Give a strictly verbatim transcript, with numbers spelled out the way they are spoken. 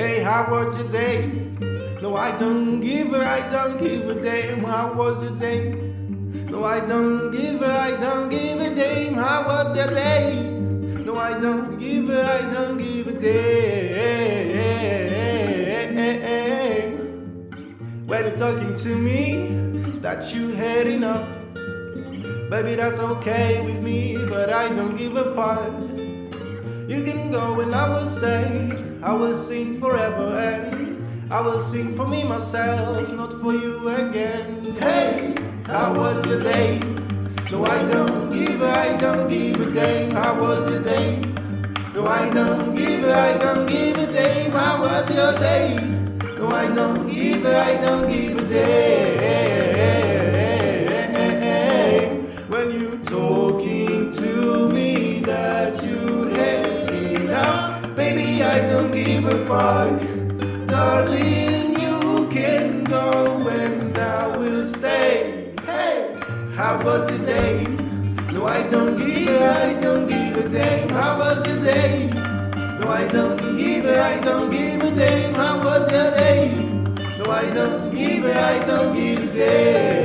Hey, how was your day? No, I don't give a, I don't give a damn. How was your day? No, I don't give a, I don't give a damn. How was your day? No, I don't give a, I don't give a damn. When you're talking to me, that you had enough. Baby, that's okay with me, but I don't give a fuck. You can go and I will stay. I will sing forever and I will sing for me myself, not for you again. Hey, how was your day? No, I don't give a, I don't give a damn. How was your day? No, I don't give a, I don't give a damn. How was your day? No, I don't give a, I don't give a damn. When you talking to me that you had enough, baby, I don't give a fuck. Darling, you can go and I will stay. Hey, how was your day? No, I don't give a, I don't give a damn. How was your day? No, I don't give a, I don't give a damn. How was your day? No, I don't give a, I don't give a damn.